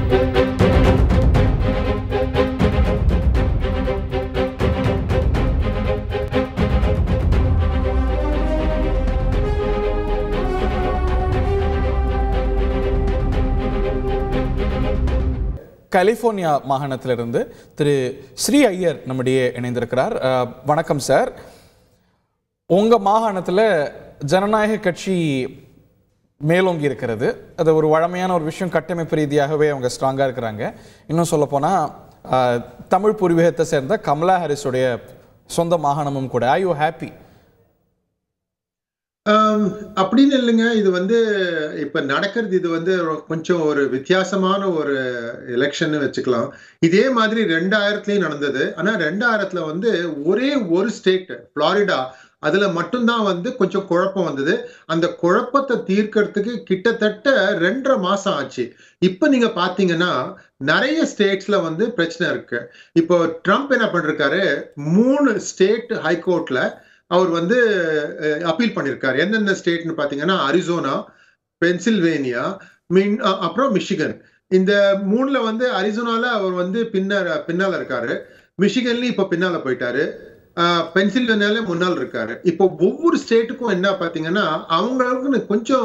California மாகாணத்திலிருந்து திரு ஸ்ரீ ஐயர் நம்முடைய இணைந்திருக்கிறார். வணக்கம் சார். உங்க மாகாணத்தில் ஜனநாயக கட்சி மேலோங்கி இருக்கிறது. அது ஒரு வழமையான ஒரு விஷயம். கட்டமைப்பு ரீதியாகவே அவங்க ஸ்ட்ராங்காக இருக்கிறாங்க. இன்னும் சொல்லப்போனால் தமிழ் பூர்வீகத்தை சேர்ந்த கமலா ஹாரிஸுடைய சொந்த மாகாணமும் கூட. Are you happy? அப்படின்னு இல்லைங்க. இது இப்ப நடக்கிறது கொஞ்சம் ஒரு வித்தியாசமான ஒரு எலெக்ஷன் வச்சுக்கலாம். இதே மாதிரி 2000லயும் நடந்தது. ஆனா 2000ல ஒரே ஒரு ஸ்டேட் புளோரிடா, அதுல மட்டும்தான் கொஞ்சம் குழப்பம் வந்தது. அந்த குழப்பத்தை தீர்க்கறதுக்கு கிட்டத்தட்ட 2.5 மாசம் ஆச்சு. இப்ப நீங்க பாத்தீங்கன்னா நிறைய ஸ்டேட்ஸ்ல பிரச்சனை இருக்கு. இப்போ ட்ரம்ப் என்ன பண்ணிருக்காரு, 3 ஸ்டேட் ஹைகோர்ட்ல அவர் அப்பீல் பண்ணிருக்காரு. எந்தெந்த ஸ்டேட்னு பாத்தீங்கன்னா அரிசோனா, பென்சில்வேனியா, அப்புறம் மிஷிகன். இந்த 3ல அரிசோனால அவர் பின்னால இருக்காரு. மிஷிகன்லயும் இப்ப பின்னால போயிட்டாரு. பென்சில்வேனியால முன்னால் இருக்காரு. இப்போ ஒவ்வொரு ஸ்டேட்டுக்கும் என்ன பாத்தீங்கன்னா அவங்களுக்கு கொஞ்சம்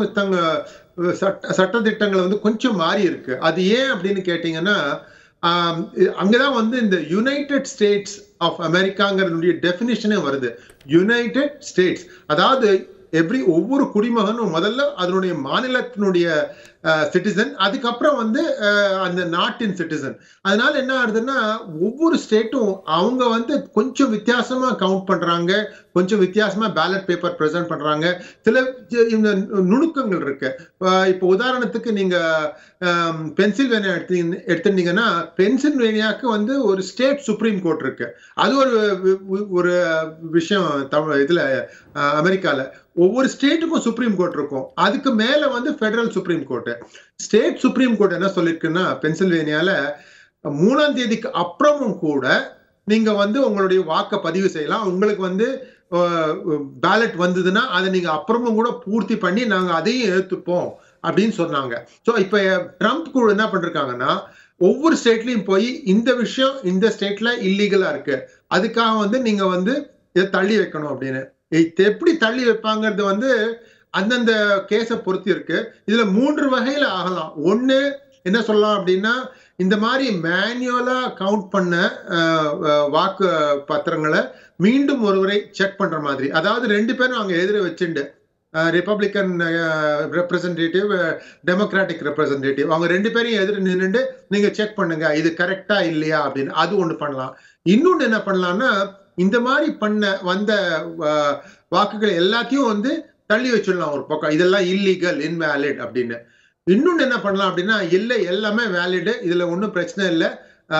சட்ட திட்டங்கள் கொஞ்சம் மாறி இருக்கு. அது ஏன் அப்படின்னு கேட்டீங்கன்னா அங்கதான் இந்த யுனைடெட் ஸ்டேட்ஸ் ஆஃப் அமெரிக்காங்கிறதுடைய டெபினிஷனே வருது. யுனைடெட் ஸ்டேட்ஸ், அதாவது ஒவ்வொரு குடிமகனும் முதல்ல அதனுடைய மாநிலத்தினுடைய சிட்டிசன், அதுக்கப்புறம் அந்த நாட்டின் சிட்டிசன். அதனால என்ன ஆகுதுன்னா ஒவ்வொரு ஸ்டேட்டும் அவங்க கொஞ்சம் வித்தியாசமா கவுண்ட் பண்றாங்க, கொஞ்சம் வித்தியாசமா பேலட் பேப்பர் பிரசன்ட் பண்றாங்க. சில இந்த நுணுக்கங்கள் இருக்கு. இப்போ உதாரணத்துக்கு நீங்க பென்சில்வேனியா எடுத்துட்டீங்கன்னா பென்சில்வேனியாவுக்கு ஒரு ஸ்டேட் சுப்ரீம் கோர்ட் இருக்கு. அது ஒரு விஷயம். இதுல அமெரிக்கால ஒவ்வொரு ஸ்டேட்டுக்கும் சுப்ரீம் கோர்ட் இருக்கும். அதுக்கு மேல federal supreme court. State supreme court என்ன சொல்லிருக்குன்னா பென்சில்வேனியால 3ஆம் தேதிக்கு அப்புறமும் கூட நீங்க உங்களுடைய வாக்க பதிவு செய்யலாம். உங்களுக்கு பேலட் வந்ததுன்னா அதை நீங்க அப்புறமும் கூட பூர்த்தி பண்ணி நாங்க அதையும் ஏத்துப்போம் அப்படின்னு சொன்னாங்க. சோ இப்ப ட்ரம்ப் குழு என்ன பண்றாங்கன்னா ஒவ்வொரு ஸ்டேட்லயும் போய் இந்த விஷயம் இந்த ஸ்டேட்ல இல்லீகலா இருக்கு, அதுக்காக நீங்க இதை தள்ளி வைக்கணும் அப்படின்னு. எப்படி தள்ளி வைப்பாங்கிறது அந்தந்த கேஸை பொறுத்து இருக்கு. இதுல 3 வகையில ஆகலாம். ஒண்ணு என்ன சொல்லலாம் அப்படின்னா இந்த மாதிரி மேனுவலா கவுண்ட் பண்ண வாக்கு பத்திரங்களை மீண்டும் ஒருவரை செக் பண்ற மாதிரி. அதாவது 2 பேரும் அங்க எதிர வச்சுண்டு ரிப்பப்ளிகன் ரெப்ரசன்டேட்டிவ், டெமோக்ராட்டிக் ரெப்ரசன்டேட்டிவ், அவங்க 2 பேரையும் எதிர நின்றுட்டு நீங்க செக் பண்ணுங்க இது கரெக்டா இல்லையா அப்படின்னு. அது ஒண்ணு பண்ணலாம். இன்னொன்னு என்ன பண்ணலாம்னா இந்த மாதிரி வந்த வாக்குகள் எல்லாத்தையும் தள்ளி வச்சிடலாம் ஒரு பக்கம். இதெல்லாம் இல்லீகல், இன்வேலிட் அப்படின்னு. இன்னொன்னு என்ன பண்ணலாம் அப்படின்னா இல்லை எல்லாமே வேலிடு, இதுல ஒன்றும் பிரச்சனை இல்லை.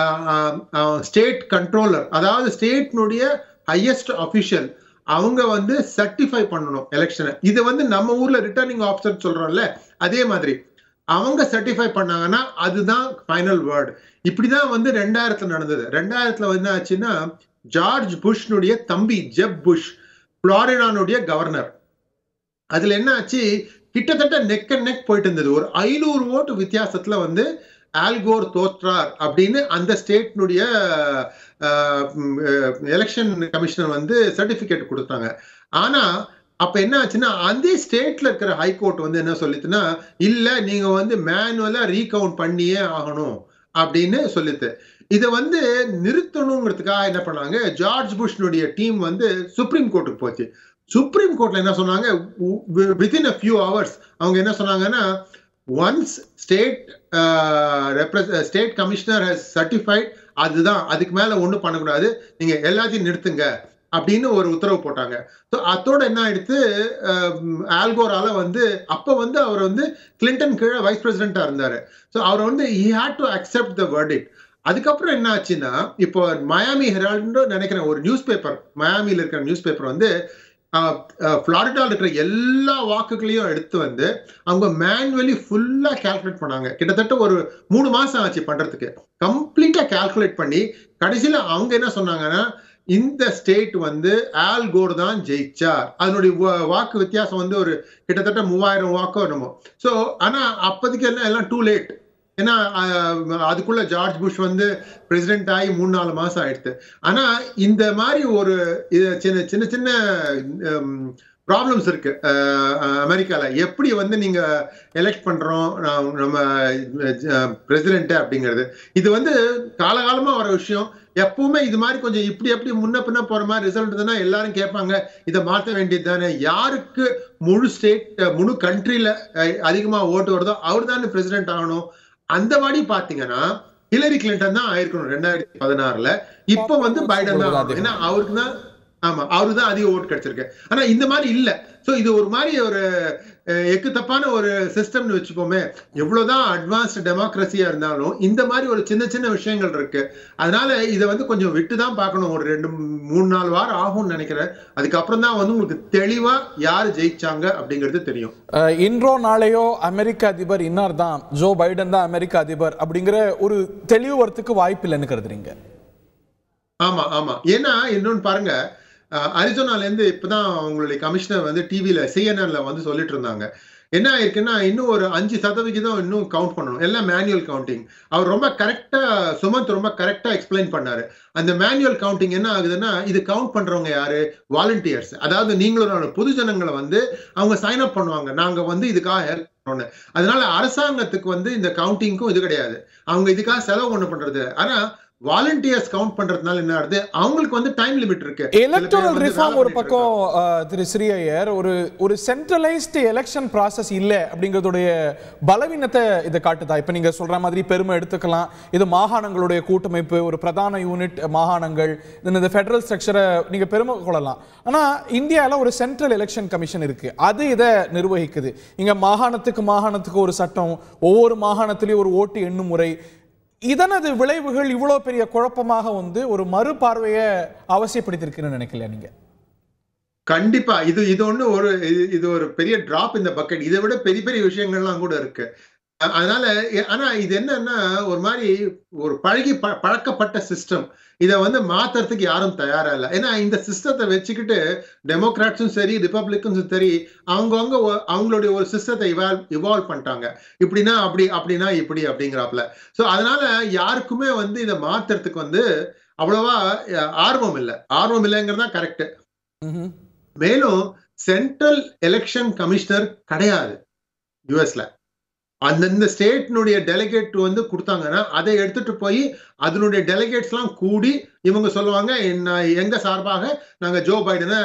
ஸ்டேட் கண்ட்ரோலர், அதாவது ஸ்டேட்னுடைய ஹையஸ்ட் அபிஷியல், அவங்க சர்டிஃபை பண்ணணும் எலெக்ஷனை. இது நம்ம ஊர்ல ரிட்டர்னிங் ஆஃபீஸர் சொல்றோம்ல, அதே மாதிரி அவங்க சர்டிஃபை பண்ணாங்கன்னா அதுதான் ஃபைனல் வேர்டு. இப்படிதான் 2000ல நடந்தது. 2000ல என்ன ஆச்சுன்னா ஜார்ஜ் புஷ்னுடைய தம்பி ஜெப் புஷ் புளோரிடானுடைய கவர்னர். அதுல என்ன ஆச்சு, கிட்டத்தட்ட நெக் அண்ட் நெக் போயிட்டு இருந்தது. ஒரு 500 ஓட்டு வித்தியாசத்துல ஆல்கோர் தோற்றார் அப்படின்னு அந்த ஸ்டேட்னுடைய எலெக்ஷன் கமிஷனர் சர்டிபிகேட் கொடுத்தாங்க. ஆனா அப்ப என்ன ஆச்சுன்னா அந்த ஸ்டேட்ல இருக்கிற ஹைகோர்ட் என்ன சொல்லிட்டுன்னா இல்ல நீங்க மேனுவலா ரீகவுண்ட் பண்ணியே ஆகணும் அப்படின்னு சொல்லிட்டு இதை நிறுத்தணுங்கிறதுக்காக என்ன பண்ணாங்க, ஜார்ஜ் புஷ்னுடைய டீம் சுப்ரீம் கோர்ட்டுக்கு போச்சு. சுப்ரீம் கோர்ட்ல என்ன சொன்னாங்க, வித்தின் a few hours அவங்க என்ன சொன்னாங்கன்னா once state commissioner has certified, அதுதான், அதுக்கு மேல ஒண்ணும் பண்ணக்கூடாது, நீங்க எல்லாத்தையும் நிறுத்துங்க அப்படின்னு ஒரு உத்தரவு போட்டாங்க. அதோட என்ன ஆயிடுத்து, ஆல்கோரால அப்ப அவர் கிளின்டன் கீழே வைஸ் பிரசிடென்டா இருந்தாரு. ஸோ அவர் he had to accept the verdict. அதுக்கப்புறம் என்ன ஆச்சுன்னா இப்போ மயாமி ஹெரால்டு நினைக்கிறேன் ஒரு நியூஸ் பேப்பர், மயாமியில இருக்கிற நியூஸ் பேப்பர் புளோரிடால இருக்கிற எல்லா வாக்குகளையும் எடுத்து அவங்க மேனுவலி ஃபுல்லா கால்குலேட் பண்ணாங்க. கிட்டத்தட்ட ஒரு 3 மாசம் ஆச்சு பண்றதுக்கு. கம்ப்ளீட்டா கால்குலேட் பண்ணி கடைசியில அவங்க என்ன சொன்னாங்கன்னா இந்த ஸ்டேட் ஆல்கோர் தான் ஜெயிச்சார். அதனுடைய வாக்கு வித்தியாசம் ஒரு கிட்டத்தட்ட 3000 வாக்கோ என்னமோ. ஸோ ஆனா அப்போதைக்கு எல்லாம் டூ லேட். ஏன்னா அதுக்குள்ள ஜார்ஜ் புஷ் வந்து பிரசிடென்ட் ஆகி 3-4 மாசம் ஆயிடுது. ஆனா இந்த மாதிரி ஒரு சின்ன சின்ன சின்ன ப்ராப்ளம்ஸ் இருக்கு அமெரிக்கால. எப்படி வந்து நீங்க எலெக்ட் பண்றோம் நம்ம பிரசிடென்ட் அப்படிங்கிறது, இது வந்து காலகாலமா வர விஷயம். எப்பவுமே இது மாதிரி கொஞ்சம் இப்படி எப்படி முன்ன பின்ன போற மாதிரி ரிசல்ட் தானே எல்லாரும் கேட்பாங்க. இதை மாற்ற வேண்டியது தானே. யாருக்கு முழு ஸ்டேட் முழு கண்ட்ரில அதிகமா ஓட்டு வருதோ அவர் தானே பிரசிடென்ட் ஆகணும். அந்த மாதிரி பாத்தீங்கன்னா ஹிலரி கிளின்டன் தான் ஆயிருக்கணும் 2016. இப்ப வந்து பைடன் தான் ஆகணும். ஏன்னா அவருக்கு தான் ஆமா அவருக்கு தான் அதிக ஓட்டு கிடைச்சிருக்கு. ஆனா இந்த மாதிரி இல்ல. சோ இது ஒரு மாதிரி ஒரு எக்கு தப்பான ஒரு சிஸ்டம்னு வச்சுப்போமே. எவ்வளவுதான் அட்வான்ஸ்ட் டெமோக்ரஸியா இருந்தாலும் இந்த மாதிரி ஒரு சின்ன சின்ன விஷயங்கள் இருக்கு. அதனால இதை வந்து கொஞ்சம் விட்டுதான் பார்க்கணும். ஒரு 2-3-4 வாரம் ஆகும்னு நினைக்கிறேன். அதுக்கப்புறம் தான் வந்து உங்களுக்கு தெளிவா யாரு ஜெயிச்சாங்க அப்படிங்கிறது தெரியும். இன்றோ நாளையோ அமெரிக்க அதிபர் இன்னார் தான், ஜோ பைடன் தான் அமெரிக்க அதிபர் அப்படிங்கிற ஒரு தெளிவு வரத்துக்கு வாய்ப்பு இல்லைன்னு கருதுறீங்க? ஆமா ஆமா. ஏன்னா இன்னொன்னு பாருங்க, அரிசோனால இருந்து இப்பதான் அவங்களுடைய கமிஷனர் வந்து டிவில CNN வந்து சொல்லிட்டு இருந்தாங்க. என்ன ஆயிருக்குன்னா இன்னும் ஒரு 5% இன்னும் கவுண்ட் பண்ணணும். எல்லாம் மேனுவல் கவுண்டிங். அவர் ரொம்ப கரெக்டா சுமந்த் ரொம்ப கரெக்டா எக்ஸ்பிளைன் பண்ணாரு. அந்த மேனுவல் கவுண்டிங் என்ன ஆகுதுன்னா, இது கவுண்ட் பண்றவங்க யாரு? வாலண்டியர்ஸ். அதாவது நீங்களும் பொது ஜனங்களை வந்து அவங்க சைன் அப் பண்ணுவாங்க. நாங்க வந்து இதுக்காக ஹெல்ப் பண்ணோம்னு. அதனால அரசாங்கத்துக்கு வந்து இந்த கவுண்டிங்க்கும் இது கிடையாது. அவங்க இதுக்காக செலவு ஒண்ணு பண்றது. ஆனா வாலண்டியர்ஸ் கவுண்ட் பண்றதுனால என்ன ஆகுது, அவங்களுக்கு வந்து டைம் லிமிட் இருக்கு. எலக்டோரல் ரிஃபார்ம் ஒரு பக்கம் திரு ஸ்ரீ ஐயர், ஒரு சென்ட்ரலைஸ்டு எலெக்ஷன் ப்ராசஸ் இல்ல அப்படிங்கிறதுடைய பலவீனத்தை இதை காட்டுதா? இப்ப நீங்க சொல்ற மாதிரி பெருமை எடுத்துக்கலாம். இது மாகாணங்களுடைய கூட்டமைப்பு, ஒரு பிரதான யூனிட் மாகாணங்கள், இந்த ஃபெடரல் ஸ்ட்ரக்சரை நீங்க பெருமை கொள்ளலாம். ஆனா இந்தியாவில் ஒரு சென்ட்ரல் எலெக்ஷன் கமிஷன் இருக்கு. அது இதை நிர்வகிக்குது. இங்க மாகாணத்துக்கு ஒரு சட்டம், ஒவ்வொரு மாகாணத்திலையும் ஒரு ஓட்டு எண்ணும் முறை. இதனது விளைவுகள் இவ்வளவு பெரிய குழப்பமாக வந்து ஒரு மறுபார்வையை அவசியப்படுத்திருக்குன்னு நினைக்கல நீங்க? கண்டிப்பா. இது ஒரு பெரிய டிராப் இந்த பக்கெட். இதை விட பெரிய பெரிய விஷயங்கள்லாம் கூட இருக்கு. அதனால ஆனா இது என்னன்னா ஒரு மாதிரி ஒரு பழக்கப்பட்ட சிஸ்டம். இதை வந்து மாத்துறதுக்கு யாரும் தயாரா இல்லை. ஏன்னா இந்த சிஸ்டத்தை வச்சுக்கிட்டு டெமோக்ராட்ஸும் சரி ரிப்பப்ளிக்கன்ஸும் சரி அவங்களுடைய ஒரு சிஸ்டத்தை இவால்வ் பண்ணிட்டாங்க. இப்படின்னா அப்படி, அப்படின்னா இப்படி அப்படிங்கிறாப்ல. ஸோ அதனால யாருக்குமே வந்து இதை மாத்துறதுக்கு வந்து அவ்வளவா ஆர்வம் இல்லைங்கிறதா கரெக்ட். மேலும் சென்ட்ரல் எலெக்ஷன் கமிஷனர் கிடையாது யுஎஸ்ல. அந்தந்த ஸ்டேட்னுடைய டெலிகேட் வந்து கொடுத்தாங்கன்னா அதை எடுத்துட்டு போய் அதனுடைய டெலிகேட்ஸ் எல்லாம் கூடி இவங்க சொல்லுவாங்க, எங்க சார்பாக நாங்க ஜோ பைடனை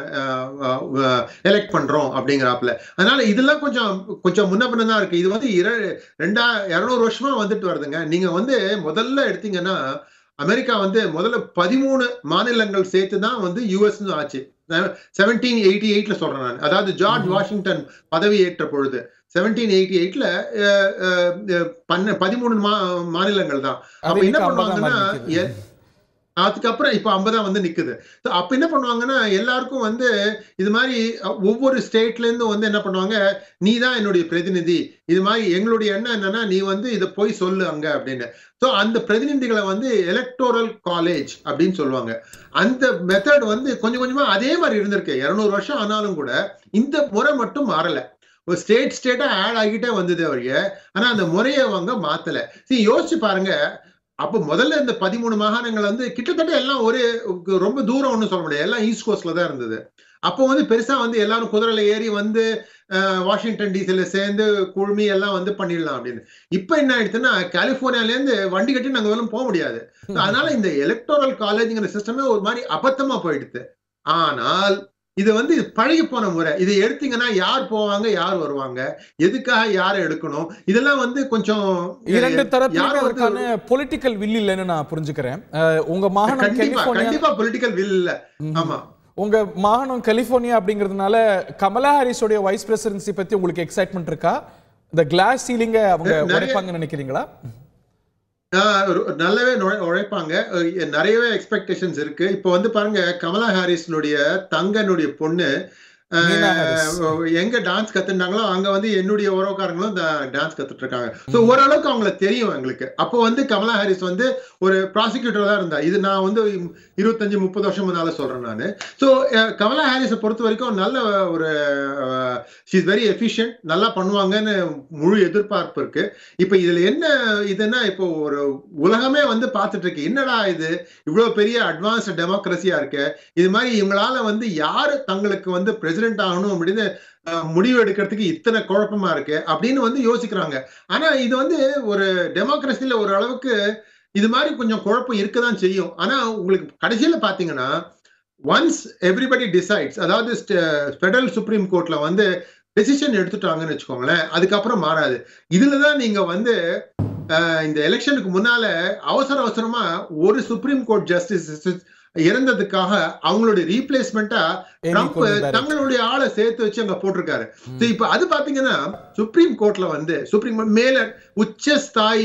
எலெக்ட் பண்றோம் அப்படிங்கிறாப்ல. அதனால இதெல்லாம் கொஞ்சம் முன்ன பின்ன தான் இருக்கு. இது வந்து 200 வருஷமா வந்துட்டு வருதுங்க. நீங்க வந்து முதல்ல எடுத்தீங்கன்னா அமெரிக்கா வந்து முதல்ல 13 மாநிலங்கள் சேர்த்து தான் வந்து யுஎஸ் ஆச்சு. 1788 சொல்றேன் நான். அதாவது ஜார்ஜ் வாஷிங்டன் பதவி ஏற்ற பொழுது 1788 13 மாநிலங்கள் தான். அப்ப என்ன பண்ணுவாங்கன்னா அதுக்கப்புறம் இப்ப 50 வந்து நிக்குது. அப்ப என்ன பண்ணுவாங்கன்னா எல்லாருக்கும் வந்து இது மாதிரி ஒவ்வொரு ஸ்டேட்ல இருந்து வந்து என்ன பண்ணுவாங்க, நீ தான் என்னுடைய பிரதிநிதி, இது மாதிரி எங்களுடைய எண்ணம் என்னன்னா நீ வந்து இதை போய் சொல்லு அங்க அப்படின்னு. சோ அந்த பிரதிநிதிகளை வந்து எலக்டோரல் காலேஜ் அப்படின்னு சொல்லுவாங்க. அந்த மெத்தட் வந்து கொஞ்சம் கொஞ்சமா அதே மாதிரி இருந்திருக்கு. 200 வருஷம் ஆனாலும் கூட இந்த முறை மட்டும் மாறல. ஒரு ஸ்டேட்டா ஆட் ஆகிட்டே வந்தது அவருக்கு. ஆனா அந்த முறையை அவங்க மாத்தல. யோசிச்சு பாருங்க. அப்ப முதல்ல இந்த 13 மாகாணங்கள் வந்து கிட்டத்தட்ட எல்லாம் ஒரு ரொம்ப தூரம் ஒன்றும் சொல்ல முடியாது. எல்லாம் ஈஸ்ட் கோஸ்ட்ல தான் இருந்தது. அப்போ வந்து பெருசா வந்து எல்லாரும் குதிரையில ஏறி வந்து வாஷிங்டன் டிசில சேர்ந்து குழுமி எல்லாம் வந்து பண்ணிடலாம் அப்படின்னு. இப்ப என்ன ஆயிடுச்சுன்னா கலிபோர்னியால இருந்து வண்டி கட்டி நாங்க எல்லாம் போக முடியாது. அதனால இந்த எலக்டோரல் காலேஜ்ங்கிற சிஸ்டமே ஒரு மாதிரி அபத்தமா போயிடுது. ஆனால் இது வந்து பழகி போன முறை. இதை எடுத்தீங்கன்னா யார் போவாங்க, யார் வருவாங்க, எதுக்காக யாரை எடுக்கணும், இதெல்லாம் வந்து கொஞ்சம் இரண்டு தரப்புக்கான பொலிட்டிக்கல் வில் இல்லைன்னு நான் புரிஞ்சுக்கிறேன். உங்க மாகாணம் கண்டிப்பா பொலிட்டிக்கல் வில் இல்ல. ஆமா, உங்க மாகாணம் கலிபோர்னியா அப்படிங்கிறதுனால கமலா ஹாரிஸோட வைஸ் பிரசிடென்சி பத்தி உங்களுக்கு எக்ஸைட்மெண்ட் இருக்கா? இந்த கிளாஸ் சீலிங்க அவங்க உடைப்பாங்கன்னு நினைக்கிறீங்களா? நல்லாவே உழைப்பாங்க. நிறையவே எக்ஸ்பெக்டேஷன்ஸ் இருக்கு. இப்போ வந்து பாருங்க, கமலா ஹாரிஸ்னுடைய தங்கனுடைய பொண்ணு எங்க டான்ஸ் கத்துட்டாங்களோ அங்க வந்து என்னுடைய உறவுக்காரங்களும் டான்ஸ் கத்துட்டு இருக்காங்க. ஸோ ஓரளவுக்கு அவங்கள தெரியும் எங்களுக்கு. அப்போ வந்து கமலா ஹாரிஸ் வந்து ஒரு ப்ராசிக்யூட்டர் தான் இருந்தா. இது நான் வந்து 25-30 வருஷம் முன்னால சொல்றேன் நான். ஸோ கமலா ஹாரிஸை பொறுத்த வரைக்கும் நல்ல ஒரு ஷி இஸ் வெரி எஃபிஷியன்ட், நல்லா பண்ணுவாங்கன்னு முழு எதிர்பார்ப்பு இருக்கு. இப்போ இதுல என்ன இதுன்னா, இப்போ ஒரு உலகமே வந்து பார்த்துட்டு இருக்கு, என்னடா இது இவ்வளவு பெரிய அட்வான்ஸ்ட் டெமோக்ரஸியா இருக்கு, இது மாதிரி இவங்களால வந்து யாரு தங்களுக்கு வந்து பிரசிடென்ட் ஆகணும் அப்படின்னு முடிவு எடுக்கிறதுக்கு இத்தனை குழப்பமா இருக்கு அப்படின்னு வந்து யோசிக்கிறாங்க. ஆனா இது வந்து ஒரு டெமோக்ரஸில ஒரு அளவுக்கு இது மாதிரி கொஞ்சம் குழப்பம் இருக்கதான் செய்யும். ஆனா உங்களுக்கு கடைசியில பாத்தீங்கன்னா ஒன்ஸ் எவ்ரிபடி டிசைட்ஸ், அதாவது ஃபெடரல் சுப்ரீம் கோர்ட்ல வந்து டெசிஷன் எடுத்துட்டாங்கன்னு வச்சுக்கோங்களேன், அதுக்கப்புறம் மாறாது. இதுலதான் நீங்க வந்து இந்த எலெக்ஷனுக்கு முன்னால அவசரமா ஒரு சுப்ரீம் கோர்ட் ஜஸ்டிஸ் இறந்ததுக்காக அவங்களுடைய ரீப்ளேஸ்மெண்டா ட்ரம்ப் தங்களுடைய ஆளை சேர்த்து வச்சு அங்க போட்டிருக்காரு. இப்ப அது பாத்தீங்கன்னா சுப்ரீம் கோர்ட்ல வந்து சுப்ரீம் மேல உச்சஸ்தாய்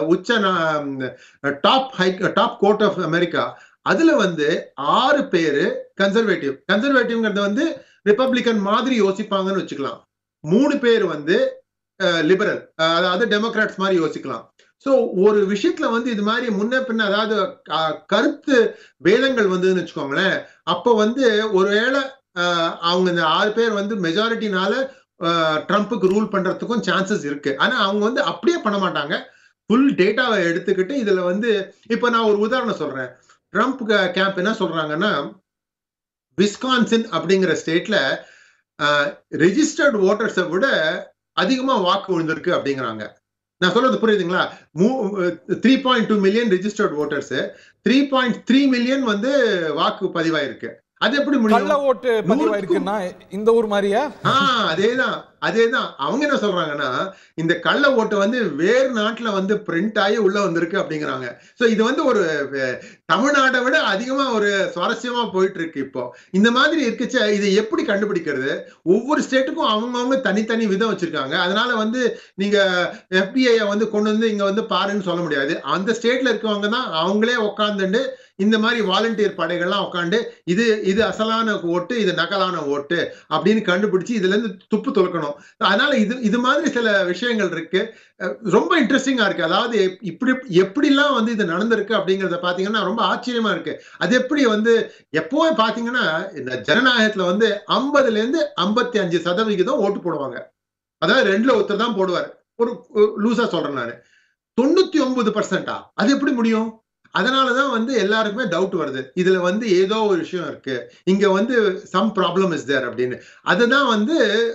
டாப் கோர்ட் ஆஃப் அமெரிக்கா, அதுல வந்து 6 பேரு கன்சர்வேட்டிவ்ங்கிறது வந்து ரிப்பப்ளிகன் மாதிரி யோசிப்பாங்கன்னு வச்சுக்கலாம். 3 பேர் வந்து லிபரல், அதாவது டெமோக்ராட்ஸ் மாதிரி யோசிக்கலாம். சோ ஒரு விஷயத்துல வந்து இது மாதிரி முன்ன பின்ன அதாவது கருத்து பேதங்கள் வந்ததுன்னு வச்சுக்கோங்களேன், அப்ப வந்து ஒருவேளை அவங்க இந்த 6 பேர் வந்து மெஜாரிட்டினால ட்ரம்ப்புக்கு ரூல் பண்றதுக்கும் சான்சஸ் இருக்கு. ஆனா அவங்க வந்து அப்படியே பண்ண மாட்டாங்க. ஃபுல் டேட்டாவை எடுத்துக்கிட்டு இதுல வந்து இப்ப நான் ஒரு உதாரணம் சொல்றேன். ட்ரம்ப் கேம்ப் என்ன சொல்றாங்கன்னா, விஸ்கான்சின் அப்படிங்கிற ஸ்டேட்ல ரெஜிஸ்டர்ட் ஓட்டர்ஸை விட அதிகமா வாக்கு விழுந்திருக்கு அப்படிங்கிறாங்க. நான் சொல்றது புரியுதுங்களா? 3.2 மில்லியன் ரெஜிஸ்டர்ட் ஓட்டர்ஸ், 3.3 மில்லியன் வந்து வாக்கு பதிவாயிருக்கு. அது எப்படி முடியும்? கள்ள ஓட்டு பதிவாயிருக்குன்னா இந்த ஊர் மாதிரியா? அதேதான் அவங்க என்ன சொல்றாங்கன்னா, இந்த கள்ள ஓட்டு வந்து வேறு நாட்டுல வந்து பிரிண்ட் ஆகி உள்ள வந்திருக்கு அப்படிங்கிறாங்க. சோ இது வந்து ஒரு தமிழ்நாட்டை விட அதிகமா ஒரு சுவாரஸ்யமா போயிட்டு இருக்கு. இப்போ இந்த மாதிரி இருக்குச்சு, இதை எப்படி கண்டுபிடிக்கிறது? ஒவ்வொரு ஸ்டேட்டுக்கும் அவங்கவுங்க தனித்தனி விதம் வச்சிருக்காங்க. அதனால வந்து நீங்க FBI வந்து கொண்டு வந்து இங்க வந்து பாருன்னு சொல்ல முடியாது. அந்த ஸ்டேட்ல இருக்கவங்க தான் அவங்களே உட்காந்துட்டு இந்த மாதிரி வாலண்டியர் படைகள்லாம் உட்காந்து இது அசலான ஓட்டு, இது நகலான ஓட்டு அப்படின்னு கண்டுபிடிச்சு இதுல இருந்து துப்பு துளக்கணும். அதனால இது மாதிரி சில விஷயங்கள் இருக்கு, ரொம்ப இன்ட்ரெஸ்டிங்கா இருக்கு. அதாவது எப்படிலாம் வந்து இது நடந்திருக்கு அப்படிங்கறத பாத்தீங்கன்னா ரொம்ப ஆச்சரியமா இருக்கு. அது எப்படி வந்து எப்பவுமே பாத்தீங்கன்னா இந்த ஜனநாயகத்துல வந்து 50% 55% ஓட்டு போடுவாங்க. அதாவது 2ல் ஒருத்தர் தான் போடுவார். ஒரு லூசா சொல்றேன் நானு. 99% அது எப்படி முடியும்? அதனாலதான் வந்து எல்லாருக்குமே டவுட் வருது, இதுல வந்து ஏதோ ஒரு விஷயம் இருக்கு, இங்க வந்து சம் ப்ராப்ளம் இஸ் தேர் அப்படின்னு. அதுதான் வந்து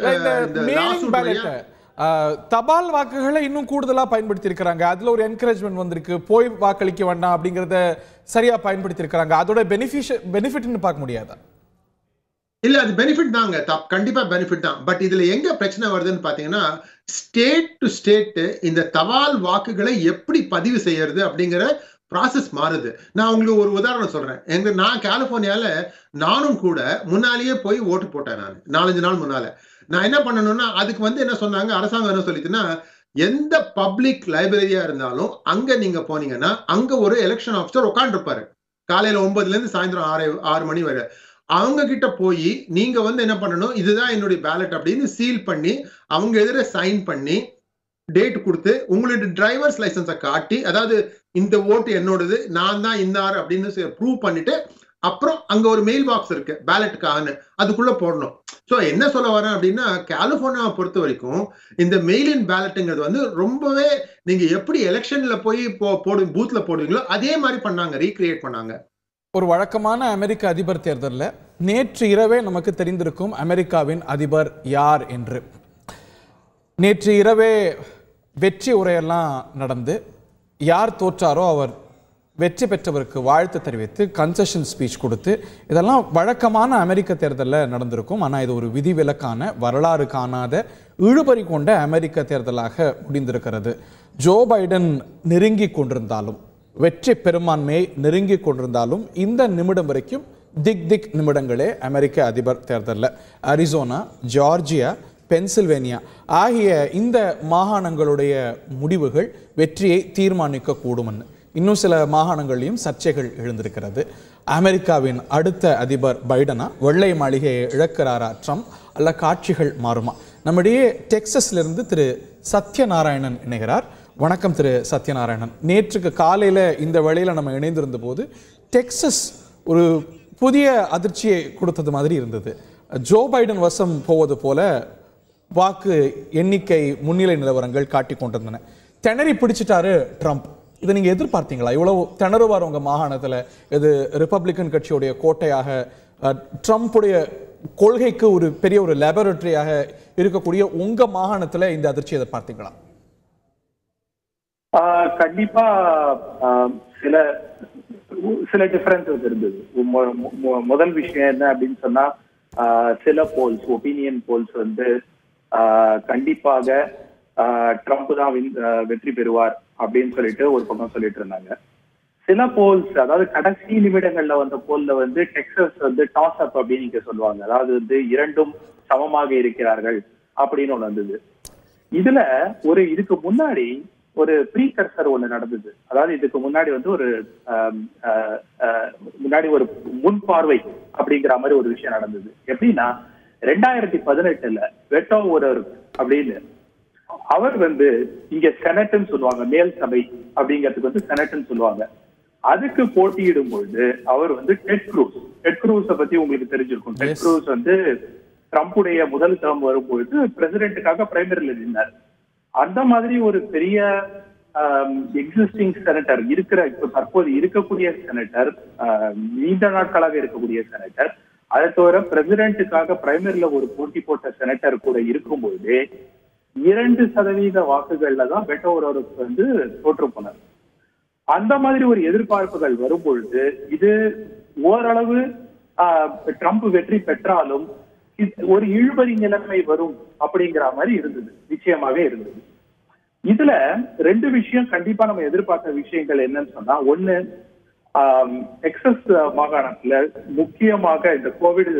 தபால் வாக்குகளை இன்னும் கூடுதலா பயன்படுத்தி இருக்காங்க. அதுல ஒரு என்கரேஜ்மெண்ட் வந்திருக்கு, போய் வாக்களிக்க வேண்டாம் அப்படிங்கறத சரியா பயன்படுத்தி இருக்காங்க. அதோட பெனிஃபிட்னு பார்க்க முடியாதா? இல்ல, அது பெனிஃபிட் தாங்க, கண்டிப்பா பெனிஃபிட் தான். பட் இதுல எங்க பிரச்சனை வருதுன்னு பாத்தீங்கன்னா, ஸ்டேட் டு ஸ்டேட் இந்த தபால் வாக்குகளை எப்படி பதிவு செய்யறது அப்படிங்கிற ப்ராசஸ் மாறுது. நான் உங்களுக்கு ஒரு உதாரணம் சொல்றேன். நான் கலிபோர்னியால நானும் கூட முன்னாலேயே போய் ஓட்டு போட்டேன். நான் 4-5 நாள் முன்னால நான் என்ன பண்ணணும்னா, அதுக்கு வந்து என்ன சொன்னாங்க, அரசாங்கம் என்ன சொல்லிட்டுன்னா, எந்த பப்ளிக் லைப்ரரியா இருந்தாலும் அங்க நீங்க போனீங்கன்னா அங்க ஒரு எலெக்ஷன் ஆஃபீஸர் உட்கார்ந்து இருப்பாரு. காலையில 9ல இருந்து சாயந்தரம் 6 மணி வரை. அவங்க கிட்ட போய் நீங்க வந்து என்ன பண்ணணும், இதுதான் என்னுடைய பேலட் அப்படின்னு சீல் பண்ணி அவங்க எதிர சைன் பண்ணி டேட் கொடுத்து உங்களுடைய டிரைவர்ஸ் லைசன்ஸை காட்டி, அதாவது இந்த ஓட்டு என்னோடது, நான் தான் இன்னார் அப்படின்னு ப்ரூவ் பண்ணிட்டு அப்புறம் அங்க ஒரு மெயில் பாக்ஸ் இருக்கு பேலட்டுக்கான, அதுக்குள்ள போடணும். சோ என்ன சொல்ல வரேன் அப்படின்னா, கலிபோர்னியாவை பொறுத்த வரைக்கும் இந்த மெயில் இன் பேலட்டுங்கிறது வந்து ரொம்பவே நீங்க எப்படி எலெக்ஷன்ல போய் பூத்ல போடுவீங்களோ அதே மாதிரி பண்ணாங்க, ரீக்ரியேட் பண்ணாங்க. ஒரு வழக்கமான அமெரிக்க அதிபர் தேர்தலில் நேற்று இரவே நமக்கு தெரிந்திருக்கும் அமெரிக்காவின் அதிபர் யார் என்று. நேற்று இரவே வெற்றி உரையெல்லாம் நடந்து யார் தோற்றாரோ அவர் வெற்றி பெற்றவருக்கு வாழ்த்து தெரிவித்து கன்செஷன் ஸ்பீச் கொடுத்து, இதெல்லாம் வழக்கமான அமெரிக்க தேர்தலில் நடந்திருக்கும். ஆனால் இது ஒரு விதிவிலக்கான, வரலாறு காணாத, இழுபறி கொண்ட அமெரிக்க தேர்தலாக முடிந்திருக்கிறது. ஜோ பைடன் நெருங்கி கொண்டிருந்தாலும், வெற்றி பெரும்பான்மையை நெருங்கி கொண்டிருந்தாலும், இந்த நிமிடம் வரைக்கும் திக் நிமிடங்களே அமெரிக்க அதிபர் தேர்தலில். அரிசோனா, ஜார்ஜியா, பென்சில்வேனியா ஆகிய இந்த மாகாணங்களுடைய முடிவுகள் வெற்றியை தீர்மானிக்க கூடும்னு இன்னும் சில மாகாணங்களையும் சர்ச்சைகள் எழுந்திருக்கிறது. அமெரிக்காவின் அடுத்த அதிபர் பைடனா, வெள்ளை மாளிகையை இழக்கிறாரா ட்ரம்ப், அல்ல காட்சிகள் மாறுமா? நம்முடைய டெக்சஸ்லிருந்து திரு சத்யநாராயணன் இணைகிறார். வணக்கம் திரு சத்யநாராயணன். நேற்றுக்கு காலையில் இந்த வேளையில் நம்ம இணைந்திருந்த போது டெக்சஸ் ஒரு புதிய அதிர்ச்சியை கொடுத்தது மாதிரி இருந்தது. ஜோ பைடன் வசம் போவது போல வாக்கு எண்ணிக்கை முன்னிலை நிலவரங்கள் காட்டி கொண்டிருந்தன. திணறி பிடிச்சிட்டாரு ட்ரம்ப். இதை நீங்க எதிர்பார்த்தீங்களா? இவ்வளவு திணறுவார் உங்க மாகாணத்துல? இது ரிப்பப்ளிகன் கட்சியுடைய கோட்டையாக, ட்ரம்ப்புடைய கொள்கைக்கு ஒரு பெரிய ஒரு லேபரட்டரியாக இருக்கக்கூடிய உங்க மாகாணத்துல இந்த அதிர்ச்சி எதிர்பார்த்தீங்களா? கண்டிப்பா சில டிஃபரன்சஸ் இருந்தது. முதல் விஷயம் என்ன அப்படின்னு சொன்னா, சில போல்ஸ், ஒப்பீனியன் போல்ஸ் வந்து கண்டிப்பாக ட்ரம்ப் தான் வெற்றி பெறுவார் அப்படின்னு சொல்லிட்டு ஒரு பக்கம் சொல்லிட்டு இருந்தாங்க. சில போல்ஸ், அதாவது கடைசி நிமிடங்கள்ல வந்த போல்ல வந்து டெக்சஸ் வந்து டாஸ் அப் அப்படின்னு நீங்க சொல்லுவாங்க, அதாவது வந்து இரண்டும் சமமாக இருக்கிறார்கள் அப்படின்னு ஒண்ணு வந்தது. இதுல இதுக்கு முன்னாடி ஒரு ப்ரீகர்சர் ஒண்ணு நடந்தது. அதாவது இதுக்கு முன்னாடி வந்து ஒரு முன்பார்வை அப்படிங்கிற மாதிரி ஒரு விஷயம் நடந்தது. எப்படின்னா 2018 வெட்டோ ஓரர் அப்படின்னு அவர் வந்து இங்க செனட்னு சொல்லுவாங்க, மேல் சபை அப்படிங்கிறதுக்கு வந்து செனட்னு சொல்லுவாங்க. அதுக்கு போட்டியிடும் பொழுது அவர் வந்து டெட் க்ரூஸை பத்தி உங்களுக்கு தெரிஞ்சிருக்கும். டெட் க்ரூஸ் வந்து ட்ரம்புடைய முதல் டேர்ம் வரும்பொழுது பிரசிடென்ட்டுக்காக பிரைமரியில் நின்றார். அந்த மாதிரி ஒரு பெரிய எக்ஸிஸ்டிங் செனட்டர், இப்ப தற்போது இருக்கக்கூடிய செனட்டர், நீண்ட நாட்களாக இருக்கக்கூடிய செனட்டர், அதை தவிர பிரசிடென்ட்டுக்காக பிரைமரியில ஒரு போட்டி போட்ட செனட்டர் கூட இருக்கும்போது 2% வாக்குகள்ல தான் பெட்டோ ஓரருக்கு வந்து தோற்று போனார். அந்த மாதிரி ஒரு எதிர்பார்ப்புகள் வரும்பொழுது இது ஓரளவு ட்ரம்ப் வெற்றி பெற்றாலும் ஒரு இழுபறி நிலைமை வரும் அப்படிங்கிற மாதிரி இருந்தது, நிச்சயமாவே இருந்தது. இதுல ரெண்டு விஷயம் கண்டிப்பா நம்ம எதிர்பார்த்த விஷயங்கள் என்னன்னு சொன்னா, ஒண்ணு டெக்சஸ் மாகாணத்துல முக்கியமாக இந்த கோவிட்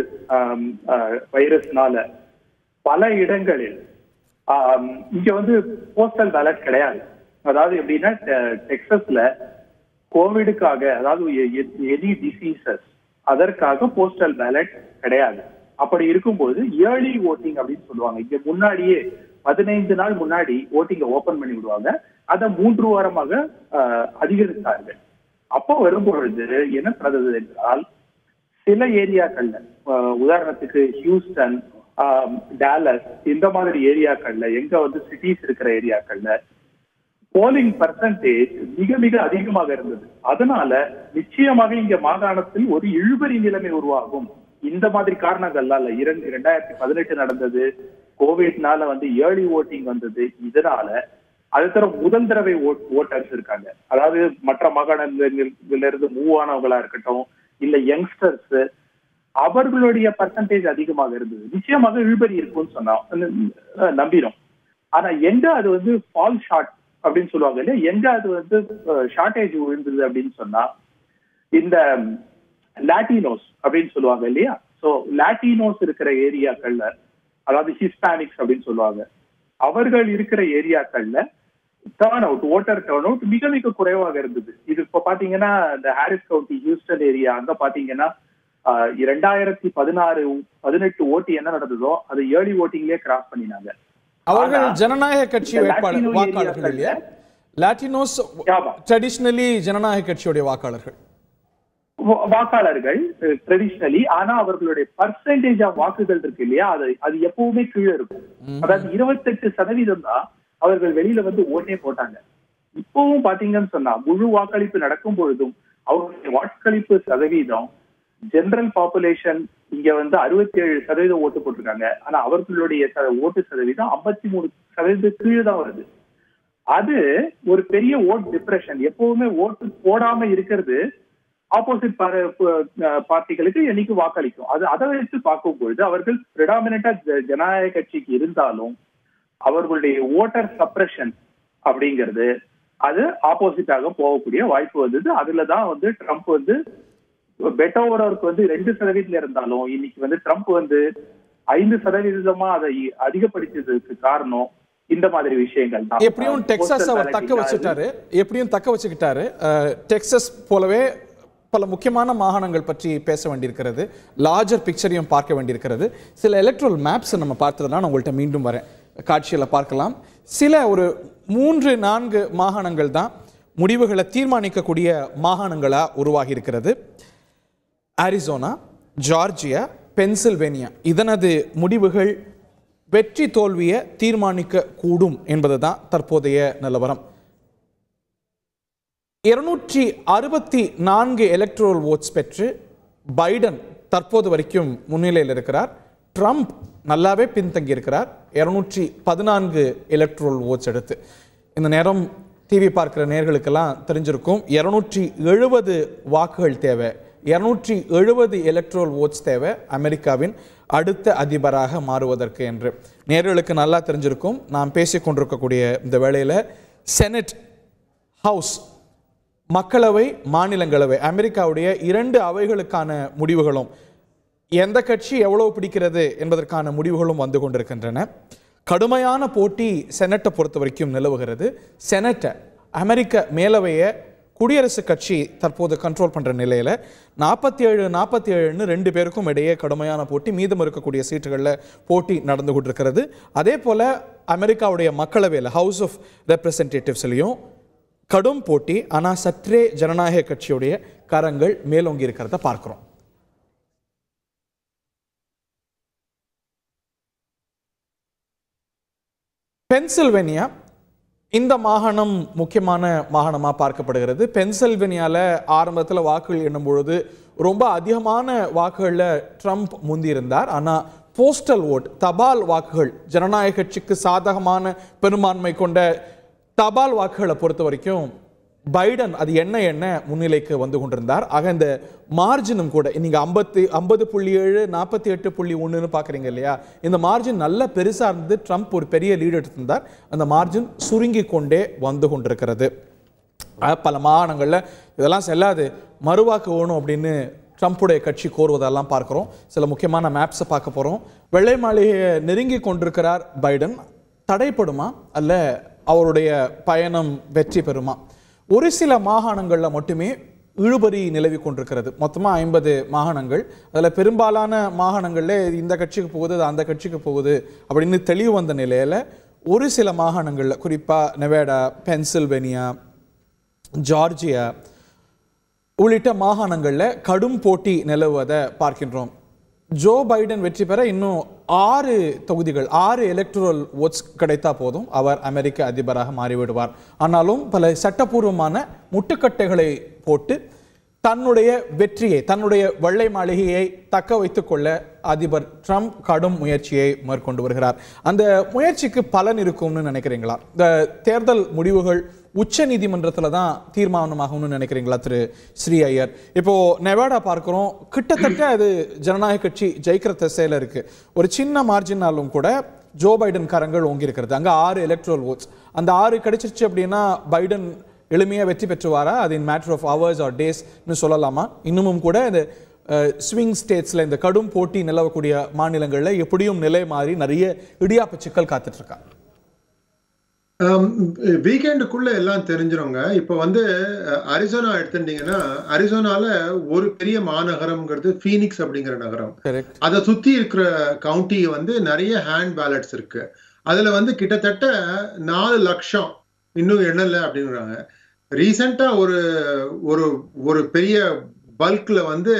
வைரஸ்னால பல இடங்களில் இங்க வந்து போஸ்டல் பேலட் கிடையாது. அதாவது எப்படின்னா டெக்சஸ்ல கோவிடுக்காக, அதாவது எனி டிசீசஸ், அதற்காக போஸ்டல் பேலட் கிடையாது. அப்படி இருக்கும்போது ஏர்லி ஓட்டிங் அப்படின்னு சொல்லுவாங்க. இங்க முன்னாடியே 15 நாள் முன்னாடி ஓட்டிங்கை ஓபன் பண்ணி விடுவாங்க. அதை 3 வாரமாக அதிகரித்தார்கள். அப்போ வரும்பொழுது என்ன நடந்தது என்றால், சில ஏரியாக்கள்ல, உதாரணத்துக்கு ஹியூஸ்டன், டாலஸ், இந்த மாதிரி ஏரியாக்கள்ல, எங்க வந்து சிட்டிஸ் இருக்கிற ஏரியாக்கள்ல போலிங் பர்சன்டேஜ் மிக மிக அதிகமாக இருந்தது. அதனால நிச்சயமாக இங்க மாகாணத்தில் ஒரு இழுபறி நிலைமை உருவாகும். இந்த மாதிரி காரணங்கள்லாம் 2018 நடந்தது, கோவிட்னால வந்து ஏர்லி ஓட்டிங் வந்தது. இதனால அது தர முதல் தடவை ஓட்டர்ஸ் இருக்காங்க, அதாவது மற்ற மாகாணங்களில இருந்து மூவ் ஆனவங்களா இருக்கட்டும், இல்ல யங்ஸ்டர்ஸ், அவர்களுடைய பர்சன்டேஜ் அதிகமாக இருந்தது. நிச்சயமாக இழுபறி இருக்கும்னு சொன்னா நம்பினோம். ஆனா எங்க அது வந்து ஃபால் ஷார்ட் அப்படின்னு சொல்லுவாங்க இல்லையா, எங்க அது வந்து ஷார்டேஜ் விழுந்தது அப்படின்னு சொன்னா, இந்த லாட்டினோஸ் அப்படின்னு சொல்லுவாங்க இல்லையா, சோ லாட்டினோஸ் இருக்கிற ஏரியாக்கள்ல, அதாவது ஹிஸ்பானிக்ஸ் அப்படின்னு சொல்லுவாங்க, அவர்கள் இருக்கிற ஏரியாக்கள்ல ஓட்டர் டர்ன் அவுட் மிக மிக குறைவாக இருந்தது. இது இப்ப பாத்தீங்கன்னா இந்த ஹாரிஸ் கவுண்டி, ஹியூஸ்டன் ஏரியா, அங்க பாத்தீங்கன்னா 2016-18 ஓட்டு என்ன நடந்ததோ அது ஏர்லி ஓட்டிங்லயே கிராஸ் பண்ணினாங்க. அவர்கள் ஜனநாயக கட்சி வேட்பாளர் வாக்காளர்கள் இல்லையா? லாட்டினோஸ் ட்ரெடிஷனலி ஜனநாயக கட்சியுடைய வாக்காளர்கள் ட்ரெடிஷனலி. ஆனா அவர்களுடைய பர்சன்டேஜ் ஆஃப் வாக்குகள் இருக்கு இல்லையா, அது எப்பவுமே கீழே இருக்கும். அதாவது 28% தான் அவர்கள் வெளியில வந்து ஓட்டே போட்டாங்க. இப்பவும் பாத்தீங்கன்னு சொன்னா முழு வாக்களிப்பு நடக்கும் பொழுதும் அவர்களுடைய வாக்களிப்பு சதவீதம், ஜெனரல் பாப்புலேஷன் இங்க வந்து 67% ஓட்டு போட்டிருக்காங்க. ஆனா அவர்களுடைய ஓட்டு சதவீதம் 53% கீழே தான் வருது. அது ஒரு பெரிய ஓட் டிப்ரெஷன். எப்பவுமே ஓட்டு போடாம இருக்கிறது ஆப்போசிட் பார்ட்டிகளுக்கு என்னைக்கு வாக்களிக்கும். அதை வைத்து பார்க்கும் பொழுது அவர்கள் பிரிடாமினண்டா ஜனநாயக கட்சிக்கு இருந்தாலும் அவர்களுடைய ஓட்டர் சப்ரஷன் அப்படிங்கிறது அது ஆப்போசிட்டாக போகக்கூடிய வாய்ப்பு வந்தது. அதுலதான் வந்து ட்ரம்ப் வந்து பெட்டோ ஓரருக்கு வந்து 2% இருந்தாலும் இன்னைக்கு வந்து ட்ரம்ப் வந்து 5% அதை அதிகப்படுத்தியதுக்கு காரணம் இந்த மாதிரி விஷயங்கள் தான். எப்படியும் டெக்சாஸ் அவர் தக்க வச்சுக்கிட்டாரு. டெக்சாஸ் போலவே பல முக்கியமான மாகாணங்கள் பற்றி பேச வேண்டியிருக்கிறது. லார்ஜர் பிக்சரையும் பார்க்க வேண்டியிருக்கிறது. சில எலக்ட்ரல் மேப்ஸ் நம்ம பார்த்ததுனா நான் உங்கள்கிட்ட மீண்டும் வரேன், காட்சியில் பார்க்கலாம். சில ஒரு 3-4 மாகாணங்கள் தான் முடிவுகளை தீர்மானிக்கக்கூடிய மாகாணங்களாக உருவாகி இருக்கிறது. அரிசோனா, ஜார்ஜியா, பென்சில்வேனியா இதனது முடிவுகள் வெற்றி தோல்வியை தீர்மானிக்க கூடும் என்பதுதான் தற்போதைய நிலவரம். 264 எலக்ட்ரல் ஓட்ஸ் பெற்று பைடன் தற்போது வரைக்கும் முன்னிலையில் இருக்கிறார். ட்ரம்ப் நல்லாவே பின்தங்கி இருக்கிறார் 214 எலக்ட்ரல் ஓட்ஸ் எடுத்து. இந்த நேரம் டிவி பார்க்கிற நேர்களுக்கெல்லாம் தெரிஞ்சிருக்கும் 270 வாக்குகள் தேவை, 270 எலக்ட்ரல் ஓட்ஸ் தேவை அமெரிக்காவின் அடுத்த அதிபராக மாறுவதற்கு என்று. நேர்களுக்கு நல்லா தெரிஞ்சிருக்கும். நாம் பேசிக்கொண்டிருக்கக்கூடிய இந்த வேளையில் செனட், ஹவுஸ், மக்களவை, மாநிலங்களவை, அமெரிக்காவுடைய 2 அவைகளுக்கான முடிவுகளும் எந்த கட்சி எவ்வளவு பிடிக்கிறது என்பதற்கான முடிவுகளும் வந்து கொண்டிருக்கின்றன. கடுமையான போட்டி செனட்டை பொறுத்த வரைக்கும் நிலவுகிறது. செனட்டை, அமெரிக்க மேலவையை குடியரசுக் கட்சி தற்போது கண்ட்ரோல் பண்ணுற நிலையில் 47-47ன்னு 2 பேருக்கும் இடையே கடுமையான போட்டி. மீதம் இருக்கக்கூடிய சீட்டுகளில் போட்டி நடந்து கொண்டிருக்கிறது. அதே போல் அமெரிக்காவுடைய மக்களவையில், ஹவுஸ் ஆஃப் ரெப்ரசன்டேட்டிவ்ஸ்லையும் கடும் போட்டி. ஆனால் சற்றே ஜனநாயக கட்சியுடைய கரங்கள் மேலோங்கி இருக்கிறத பார்க்கிறோம். பென்சில்வேனியா இந்த மாகாணம் முக்கியமான மாகாணமாக பார்க்கப்படுகிறது. பென்சில்வேனியாவில் ஆரம்பத்தில் வாக்குகள் எண்ணும் பொழுது ரொம்ப அதிகமான வாக்குகளில் ட்ரம்ப் முந்தியிருந்தார். ஆனால் போஸ்டல் ஓட், தபால் வாக்குகள், ஜனநாயக கட்சிக்கு சாதகமான பெரும்பான்மை கொண்ட தபால் வாக்குகளை பொறுத்த வரைக்கும் பைடன் அது என்ன முன்னிலைக்கு வந்து கொண்டிருந்தார். ஆக இந்த மார்ஜினும் கூட நீங்கள் 50.7 48.1ன்னு பார்க்குறீங்க இல்லையா, இந்த மார்ஜின் நல்ல பெருசாக இருந்தது. ட்ரம்ப் ஒரு பெரிய லீடு எடுத்திருந்தார். அந்த மார்ஜின் சுருங்கி கொண்டே வந்து கொண்டிருக்கிறது. பல மாகாணங்களில் இதெல்லாம் செல்லாது, மறுவாக்கு வேணும் அப்படின்னு ட்ரம்ப்புடைய கட்சி கோருவதெல்லாம் பார்க்குறோம். சில முக்கியமான மேப்ஸை பார்க்க போகிறோம். வெள்ளை மாளிகையை நெருங்கி கொண்டிருக்கிறார் பைடன். தடைப்படுமா அல்ல அவருடைய பயணம் வெற்றி பெறுமா? ஒரு சில மாகாணங்களில் மட்டுமே இழுபறி நிலவி கொண்டிருக்கிறது. மொத்தமாக 50 மாகாணங்கள். அதில் பெரும்பாலான மாகாணங்களில் இந்த கட்சிக்கு போகுது, அந்த கட்சிக்கு போகுது அப்படின்னு தெளிவு வந்த நிலையில் ஒரு சில மாகாணங்களில், குறிப்பாக நெவாடா, பென்சில்வேனியா, ஜார்ஜியா உள்ளிட்ட மாகாணங்களில் கடும் போட்டி நிலவுவதை பார்க்கின்றோம். ஜோ பைடன் வெற்றி பெற இன்னும் 6 தொகுதிகள், 6 எலக்ட்ரல் ஓட்ஸ் கிடைத்தா போதும் அவர் அமெரிக்க அதிபராக மாறிவிடுவார். ஆனாலும் பல சட்டப்பூர்வமான முட்டுக்கட்டைகளை போட்டு தன்னுடைய வெற்றியை, தன்னுடைய வெள்ளை மாளிகையை தக்க வைத்துக் கொள்ள அதிபர் ட்ரம்ப் கடும் முயற்சியை மேற்கொண்டு வருகிறார். அந்த முயற்சிக்கு பலன் இருக்கும்னு நினைக்கிறீங்களா? இந்த தேர்தல் முடிவுகள் உச்ச நீதிமன்றத்தில் தான் தீர்மானமாகும்னு நினைக்கிறீங்களா திரு ஸ்ரீ ஐயர்? இப்போ நெவாடா பார்க்கிறோம், கிட்டத்தட்ட அது ஜனநாயக கட்சி ஜெயிக்கிற திசையில் இருக்கு. ஒரு சின்ன மார்ஜினாலும் கூட ஜோ பைடன் கரங்கள் ஓங்கி இருக்கிறது. அங்கே 6 எலக்ட்ரல் ஓட்ஸ், அந்த 6 கிடைச்சிருச்சு அப்படின்னா பைடன் எளிமையாக வெற்றி பெற்றுவாரா? அது in matter of hours or டேஸ்ன்னு சொல்லலாமா? இன்னமும் கூட இந்த ஸ்விங் ஸ்டேட்ஸில், இந்த கடும் போட்டி நிலவக்கூடிய மாநிலங்களில் எப்படியும் நிலை மாறி நிறைய இடியாப்ப சிக்கல் காத்துட்டு இருக்காங்க. வீக்கெண்டுக்குள்ள எல்லாம் தெரிஞ்சிருங்க. இப்ப அரிசோனா எடுத்துட்டீங்கன்னா, அரிசோனால ஒரு பெரிய மாநகரம்ங்கிறது ஃபீனிக்ஸ் அப்படிங்கிற நகரம். அதை சுத்தி இருக்கிற கவுண்டி நிறைய ஹேண்ட் பேலட்ஸ் இருக்கு. அதுல கிட்டத்தட்ட 4 லட்சம் இன்னும் எண்ணல அப்படிங்கிறாங்க. ரீசெண்டா ஒரு பெரிய பல்க்ல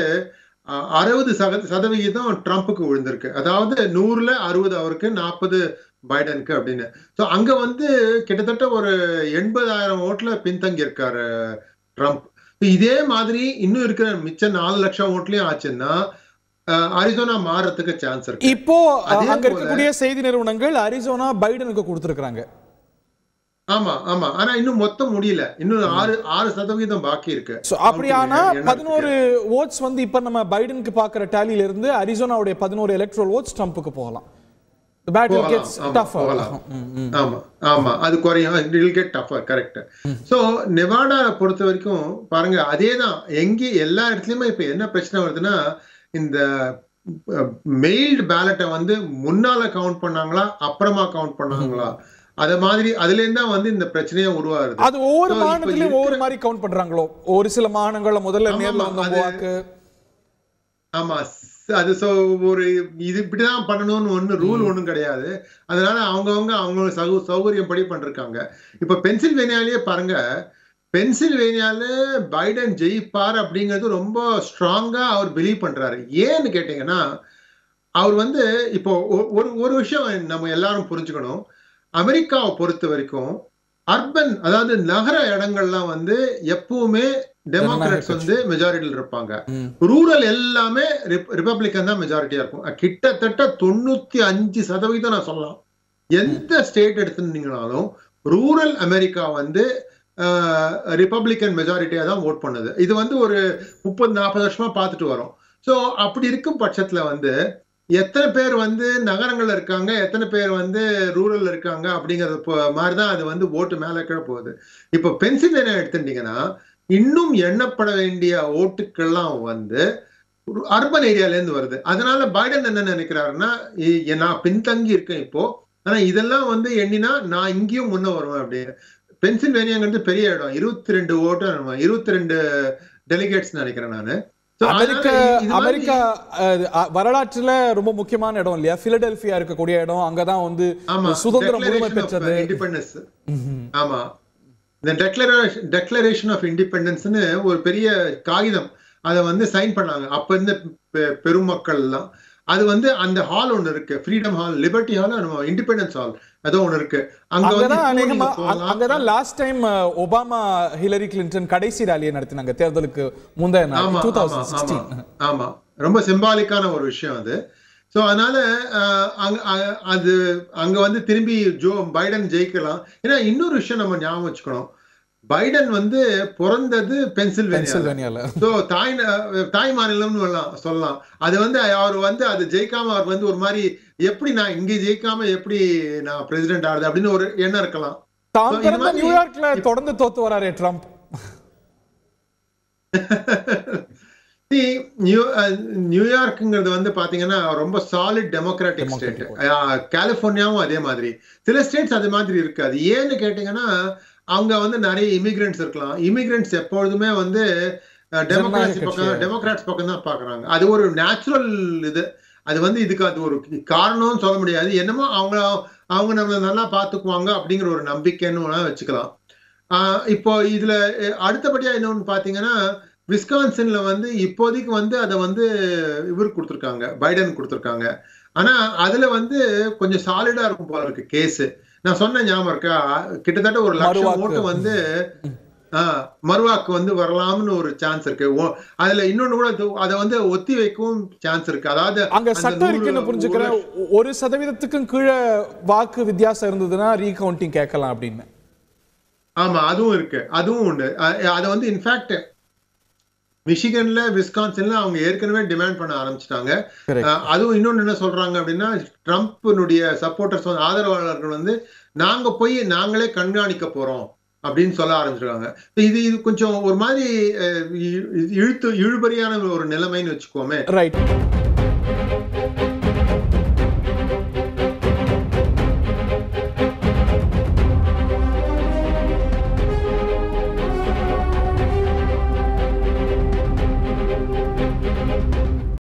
60% ட்ரம்ப்புக்கு விழுந்திருக்கு. அதாவது 100ல 60 அவருக்கு, 40 பைடனுக்கு அப்படின்னு. ஸோ அங்க கிட்டத்தட்ட ஒரு 80,000 ஓட்டுல பின்தங்கி இருக்காரு ட்ரம்ப். இதே மாதிரி இன்னும் இருக்கிற மிச்சம் 4 லட்சம் ஓட்லயும் ஆச்சுன்னா அரிசோனா மாறத்துக்கு சான்ஸ் இருக்கு. இப்போ அங்க இருக்கக்கூடிய செய்தி நிறுவனங்கள் அரிசோனா பைடனுக்கு கொடுத்திருக்காங்க. ஆமா ஆமா, ஆனா இன்னும் மொத்தம் முடியல. இன்னும் 6% பாக்கி இருக்கு. அப்படியானா 11 ஓட்ஸ் இப்ப நம்ம பைடனுக்கு பாக்குற டேலியில இருந்து அரிசோனாவுடைய 11 எலக்ட்ரல் ஓட்ஸ் ட்ரம்ப்புக்கு போகலாம். The battle gets tougher. ஆமா ஆமா, அது குறையும். It will get tougher, correct. So Nevada பொறுத்த வரைக்கும் பாருங்க, அதேதான். எல்லா இடத்துலயுமே இப்ப என்ன பிரச்சனை வருதுன்னா, இந்த மெயில்டு பேலட்டை முன்னால கவுண்ட் பண்ணாங்களா அப்புறமா கவுண்ட் பண்ணாங்களா அத மாதிரி அதுல இருந்து தான் வந்து இந்த பிரச்சனையே உருவாகுது. அது ஒவ்வொரு மாநிலத்திலயும் ஒவ்வொரு மாதிரி கவுண்ட் பண்றாங்களோ? ஒரு சில மாநிலங்கள்ல முதல்ல நேர்ல வந்த வாக்கு. ஆமா, அது ஒரு இது இப்படிதான் பண்ணணும்னு ஒண்ணு ரூல் ஒண்ணும் கிடையாது. அதனால அவங்க சௌகரியம் படி பண்றாங்க. இப்ப பென்சில்வேனியாலயே பாருங்க, பென்சில்வேனியால பைடன் ஜெயிப்பார் அப்படிங்கிறது ரொம்ப ஸ்ட்ராங்கா அவர் பிலீவ் பண்றாரு. ஏன்னு கேட்டீங்கன்னா, அவர் வந்து இப்போ ஒரு விஷயம் நம்ம எல்லாரும் புரிஞ்சுக்கணும். அமெரிக்காவை பொறுத்த வரைக்கும் அர்பன், அதாவது நகர இடங்கள்லாம் வந்து எப்பவுமே டெமோக்ராட்ஸ் வந்து மெஜாரிட்டியில் இருப்பாங்க. ரூரல் எல்லாமே ரிபப்ளிகன் தான் மெஜாரிட்டியா இருக்கும். கிட்டத்தட்ட 95% நான் சொல்லலாம். எந்த ஸ்டேட் எடுத்துட்டீங்கனாலும் ரூரல் அமெரிக்கா வந்து ரிபப்ளிகன் மெஜாரிட்டியா தான் ஓட் பண்ணுது. இது வந்து ஒரு 30-40 வருஷமா பார்த்துட்டு வரோம். ஸோ அப்படி இருக்கும் பட்சத்துல வந்து எத்தனை பேர் வந்து நகரங்கள்ல இருக்காங்க, எத்தனை பேர் வந்து ரூரல்ல இருக்காங்க அப்படிங்கிறது மாதிரிதான் அது வந்து ஓட்டு மேல கீழ போகுது. இப்போ பென்சில்வேனியா எடுத்துட்டீங்கன்னா இன்னும் எண்ணப்பட வேண்டிய ஓட்டுக்கள்லாம் வந்து அர்பன் ஏரியால இருந்து வருது. அதனால பைடன் என்ன நினைக்கிறாருன்னா, நான் பின்தங்கி இருக்கேன் இப்போ, ஆனா இதெல்லாம் வந்து எண்ணினா நான் இங்கேயும் முன்ன வருவேன் அப்படின்னு. பென்சில்வேனியாங்கிறது பெரிய இடம், 22 ஓட்டு, 22 டெலிகேட்ஸ் நினைக்கிறேன் நானு. அமெரிக்கா வரலாற்றுல ரொம்ப முக்கியமான இடம் இல்லையா? பிலடெல்பியா இருக்கக்கூடிய இடம், அங்கதான் வந்து சுதந்திரம் முழுமை பெற்றது, இண்டிபெண்டன்ஸ். ஆமா, இந்த டெக்ளரேஷன் ஆஃப் இண்டிபெண்டன்ஸ்னு ஒரு பெரிய காகிதம் அதை வந்து சைன் பண்ணாங்க அப்ப இருந்த பெருமக்கள் எல்லாம். அது வந்து அந்த ஹால் ஒண்ணு இருக்கு, freedom hall, liberty hall, independence hall ஏதோ ஒண்ணு இருக்கு. அங்கதான் last time Obama Hillary Clinton கடைசி ராலியை நடத்தினாங்க தேர்தலுக்கு முந்தைய நாள் 2016. ஆமா, ரொம்ப சிம்பாலிக்கான ஒரு விஷயம் அது. சோ அதனால அது அங்க வந்து திரும்பி பைடன் ஜெயிக்கலாம். ஏன்னா இன்னொரு விஷயம் நம்ம ஞாபகம் வச்சுக்கணும், பைடன் வந்து பிறந்தது பென்சில்வேனியால. சோ தாய் மாநிலம்னு சொல்லலாம். அது வந்து அவர் வந்து அது ஜெயிக்காம அவர் வந்து ஒரு மாதிரி எப்படி நான் இங்க ஜெயிக்காம எப்படி நான் பிரசிடென்ட் ஆகுது அப்படின்னு ஒரு எண்ணம் இருக்கலாம். நியூயார்க்ல தொடர்ந்து தோத்து வராரே ட்ரம்ப். நியூயார்க்ங்கிறது வந்து பாத்தீங்கன்னா ரொம்ப சாலிட் டெமோக்ராட்டிக் ஸ்டேட். கலிபோர்னியாவும் அதே மாதிரி, சில ஸ்டேட்ஸ் அது மாதிரி இருக்காது. ஏன்னு கேட்டீங்கன்னா அவங்க வந்து நிறைய இமிகிரண்ட்ஸ் இருக்கலாம். இமிகிரண்ட்ஸ் எப்பொழுதுமே வந்து டெமோக்ராட்ஸ் பக்கம் தான் பாக்குறாங்க. அது ஒரு நேச்சுரல் இது. அது வந்து இதுக்கு அது ஒரு காரணம்னு சொல்ல முடியாது. என்னமோ அவங்க நம்மள நல்லா பாத்துக்குவாங்க அப்படிங்கிற ஒரு நம்பிக்கைன்னு வச்சுக்கலாம். இப்போ இதுல அடுத்தபடியா இன்னொன்னு பாத்தீங்கன்னா, விஸ்கான்சின்ல வந்து இப்போதைக்கு வந்து அதை வந்து இவர் கொடுத்துருக்காங்க, பைடன் கொடுத்துருக்காங்க. ஆனா அதுல வந்து கொஞ்சம் சாலிடா இருக்கும் போல இருக்கு கேஸ். நான் சொன்ன ஞாபகம் இருக்கா, கிட்டத்தட்ட 1,00,000 ஓட்டு வந்து மறுவாக்கு வந்து வரலாம்னு ஒரு சான்ஸ் இருக்கு. அதுல இன்னொன்னு கூட அதை வந்து ஒத்தி வைக்கவும் சான்ஸ் இருக்கு. அதாவது அங்க சட்டம் இருக்குன்னு புரிஞ்சுக்கிறேன், 1% கீழே வாக்கு வித்தியாசம் இருந்ததுன்னா ரீகவுண்டிங் கேட்கலாம் அப்படின்னு. ஆமா, அதுவும் இருக்கு, அதுவும் உண்டு. அதை வந்து இன்ஃபேக்ட் மிஷிகன்ல, விஸ்கான்சின்ல அவங்க ஏற்கனவே டிமாண்ட் பண்ண ஆரம்பிச்சிட்டாங்க. அதுவும் இன்னொன்னு என்ன சொல்றாங்க அப்படின்னா, ட்ரம்ப்னுடைய சப்போர்ட்டர்ஸ், ஆதரவாளர்கள் வந்து நாங்க போய் நாங்களே கண்காணிக்க போறோம் அப்படின்னு சொல்ல ஆரம்பிச்சிருக்காங்க. இது கொஞ்சம் ஒரு மாதிரி இழுபறியான ஒரு நிலைமைன்னு வச்சுக்கோமே. ரைட்.